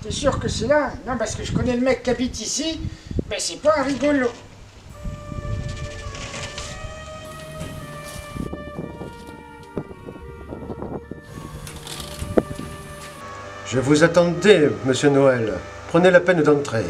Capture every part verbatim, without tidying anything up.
T'es sûr que c'est là? Non, parce que je connais le mec qui habite ici, mais c'est pas un rigolo. Je vous attendais, monsieur Noël. Prenez la peine d'entrer.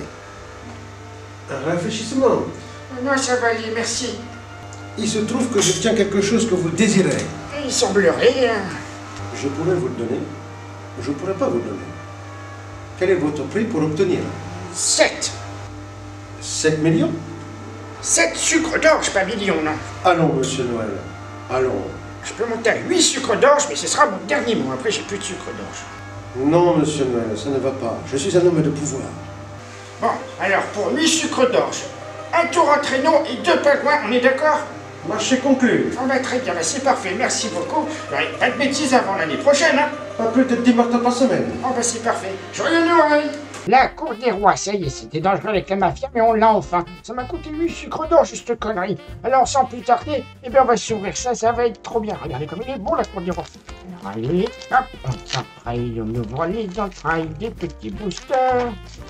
Un réfléchissement. Non, ça va aller, merci. Il se trouve que je tiens quelque chose que vous désirez. Il semblerait... Hein. Je pourrais vous le donner. Je ne pourrais pas vous le donner. Quel est votre prix pour obtenir? Sept. Sept millions? Sept sucres d'orge, pas millions, non. Allons, monsieur Noël. Allons. Je peux monter à huit sucres d'orge, mais ce sera mon dernier mot. Après, j'ai plus de sucre d'orge. Non, monsieur Noël, ça ne va pas. Je suis un homme de pouvoir. Bon, alors, pour huit sucres d'orge, un tour à traîneau et deux pingouins, on est d'accord? Marché conclu. Oh bah très bien, bah c'est parfait, merci beaucoup. Ouais, pas de bêtises avant l'année prochaine, hein. Pas plus de dix martins par semaine. Oh bah c'est parfait. Joyeux Noël. La cour des rois, ça y est, c'était dangereux avec la mafia, mais on l'a enfin. Ça m'a coûté huit sucres d'or, juste connerie. Alors sans plus tarder, eh bien on va s'ouvrir ça, ça va être trop bien. Regardez comme il est beau la cour des rois. Alors, allez, hop, on s'entraille, on ouvre les entrailles des petits boosters.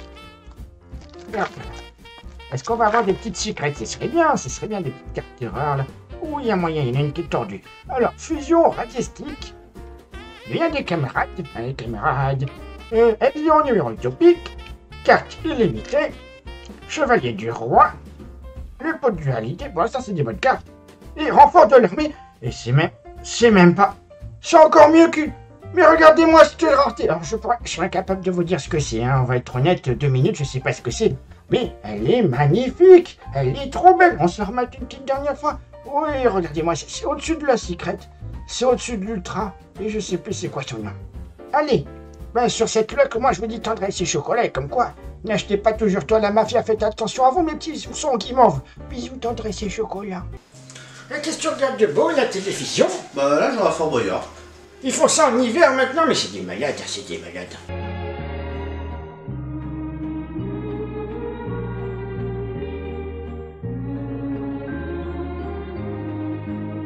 Hop. Est-ce qu'on va avoir des petites secrètes? Ce serait bien, ce serait bien des petites cartes d'erreur là. Oui, il y a moyen, il y en a une qui est tordue. Alors, fusion radiestique. Il y a des camarades, des camarades. Euh, avion numéro utopique. Carte illimitée. Chevalier du roi. Le pot de dualité. Bon, ça c'est des bonnes cartes. Et renfort de l'armée. Et c'est même, c'est même pas. C'est encore mieux que... Mais regardez-moi cette rareté. Alors, je, pourrais, je serais incapable de vous dire ce que c'est, hein. On va être honnête, deux minutes, je sais pas ce que c'est. Mais elle est magnifique, elle est trop belle. On se remet une petite dernière fois. Oui, regardez-moi, c'est au-dessus de la secrète, c'est au-dessus de l'ultra, et je sais plus c'est quoi son nom. Allez, ben sur cette loque, moi je vous dis tendresse et chocolat, comme quoi, n'achetez pas toujours toi la mafia, faites attention à vous mes petits sons guimauves. Bisous, tendresse et chocolat. Qu'est-ce que tu regardes de beau, la télévision? Bah là, j'aurai Fort Boyard. Ils font ça en hiver maintenant, mais c'est des malades, c'est des malades.